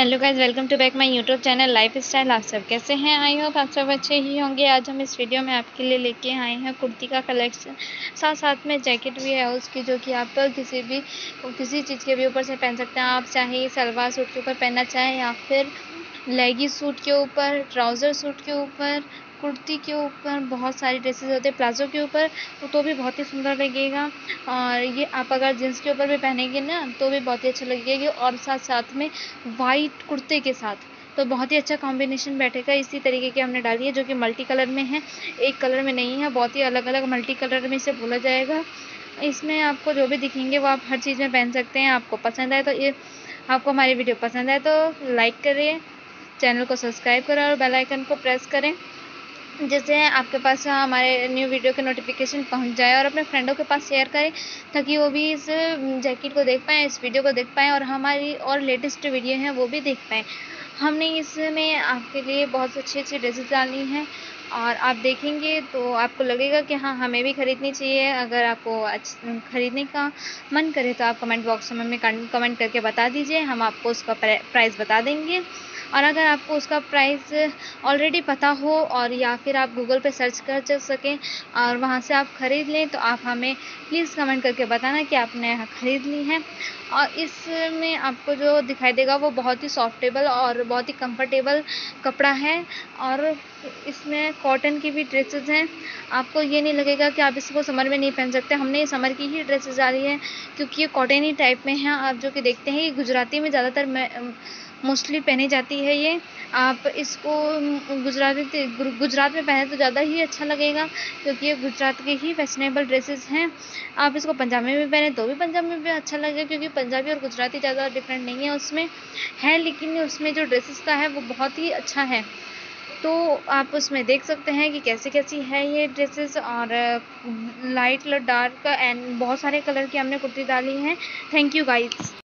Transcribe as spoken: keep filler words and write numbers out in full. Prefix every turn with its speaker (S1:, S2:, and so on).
S1: Hello guys, welcome to back my YouTube channel life style. आप सब कैसे हैं? आई होप आप सब अच्छे ही होंगे। आज हम इस वीडियो में आपके लिए लेके आए हैं कुर्ती का कलेक्शन, साथ साथ में जैकेट भी है उसकी, जो कि आप किसी भी किसी चीज़ के भी ऊपर से पहन सकते हैं। आप चाहे सलवार सूट के ऊपर पहनना चाहें या फिर लेगी सूट के ऊपर, ट्राउज़र सूट के ऊपर, कुर्ती के ऊपर, बहुत सारी ड्रेसेस होते हैं प्लाजो के ऊपर, तो भी बहुत ही सुंदर लगेगा। और ये आप अगर जींस के ऊपर भी पहनेंगे ना तो भी बहुत ही अच्छा लगेगा, और साथ साथ में वाइट कुर्ते के साथ तो बहुत ही अच्छा कॉम्बिनेशन बैठेगा। इसी तरीके की हमने डाली है, जो कि मल्टी कलर में है, एक कलर में नहीं है, बहुत ही अलग अलग मल्टी कलर में इसे बोला जाएगा। इसमें आपको जो भी दिखेंगे वो आप हर चीज़ में पहन सकते हैं। आपको पसंद आए तो ये आपको हमारी वीडियो पसंद आए तो लाइक करें, चैनल को सब्सक्राइब करें और बेल आइकन को प्रेस करें, जिससे आपके पास हमारे न्यू वीडियो के नोटिफिकेशन पहुंच जाए। और अपने फ्रेंडों के पास शेयर करें ताकि वो भी इस जैकेट को देख पाएँ, इस वीडियो को देख पाएँ और हमारी और लेटेस्ट वीडियो हैं वो भी देख पाएँ। हमने इसमें आपके लिए बहुत अच्छी अच्छी ड्रेसेस डाली हैं और आप देखेंगे तो आपको लगेगा कि हाँ, हमें भी ख़रीदनी चाहिए। अगर आपको ख़रीदने का मन करे तो आप कमेंट बॉक्स में हमें कमेंट करके बता दीजिए, हम आपको उसका प्राइस बता देंगे। और अगर आपको उसका प्राइस ऑलरेडी पता हो और या फिर आप गूगल पे सर्च कर सकें और वहाँ से आप ख़रीद लें तो आप हमें प्लीज़ कमेंट करके बताना कि आपने ख़रीद ली है। और इसमें आपको जो दिखाई देगा वो बहुत ही सॉफ्टेबल और बहुत ही कंफर्टेबल कपड़ा है। और इसमें कॉटन की भी ड्रेसेस हैं, आपको ये नहीं लगेगा कि आप इसको समर में नहीं पहन सकते। हमने ये समर की ही ड्रेसेस डाली है क्योंकि ये कॉटन ही टाइप में है। आप जो कि देखते हैं ये गुजराती में ज़्यादातर मोस्टली पहनी जाती है। ये आप इसको गुजराती गुजरात में पहने तो ज़्यादा ही अच्छा लगेगा क्योंकि ये गुजरात के ही फैशनेबल ड्रेसेस हैं। आप इसको पंजाबी में पहने तो भी पंजाबी में भी अच्छा लगेगा क्योंकि पंजाबी और गुजराती ज़्यादा डिफरेंट नहीं है उसमें है, लेकिन उसमें जो ड्रेसेस का है वो बहुत ही अच्छा है। तो आप उसमें देख सकते हैं कि कैसी कैसी है ये ड्रेसेस, और लाइट डार्क एंड बहुत सारे कलर की हमने कुर्ती डाली हैं। Thank you guys.